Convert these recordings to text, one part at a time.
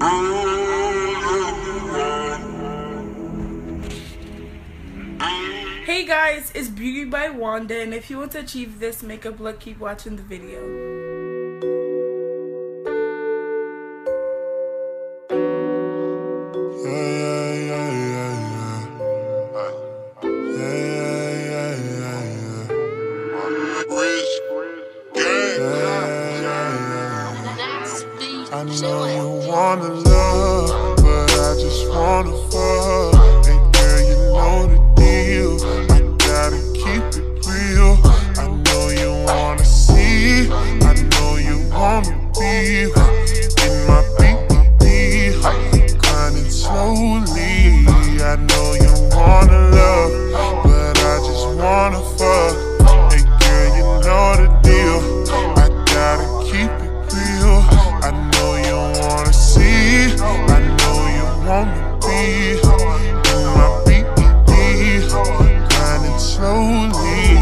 Hey guys, it's Beauty by Wanda, and if you want to achieve this makeup look, keep watching the video. I know you wanna love, but I just wanna fuck. Hey girl, you know the deal, I gotta keep it real. I know you wanna see, I know you wanna be in my BBD, grinding slowly. I know you wanna love, but I just wanna fuck. Hey girl, you know the deal, I gotta keep it real. I know you wanna see, I know you wanna be in my BBD, grinding slowly.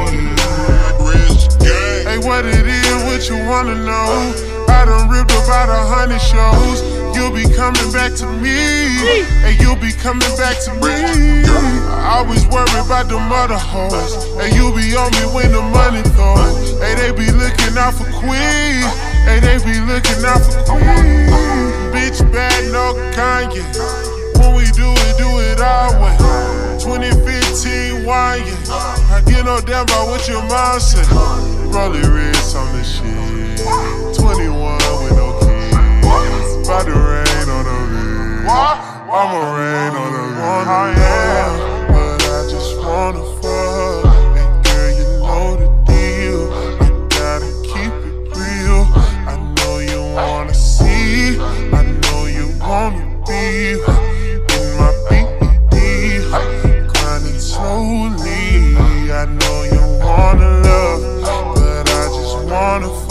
Hey, what it is, what you wanna know? I done ripped about 100 shows. You'll be coming back to me, and you'll be coming back to me. I always worry about the mother hoes, and you be on me when the money goes. Hey, they be looking out for Queen. Hey, they be looking out for Queen. Bitch bad, no Kanye. When we do it our way. 2015 wine, yeah. I get no damn about what your mom said. Rollie wrist on the shit. 21 with no kids. About to rain on the bitch. I'ma rain on the bitch. Yeah, but I just wanna fuck. Hey girl, you know the deal. I gotta keep it real. I know you wanna see, I know you wanna be in my BBD, grinding slowly. I know you wanna love, but I just wanna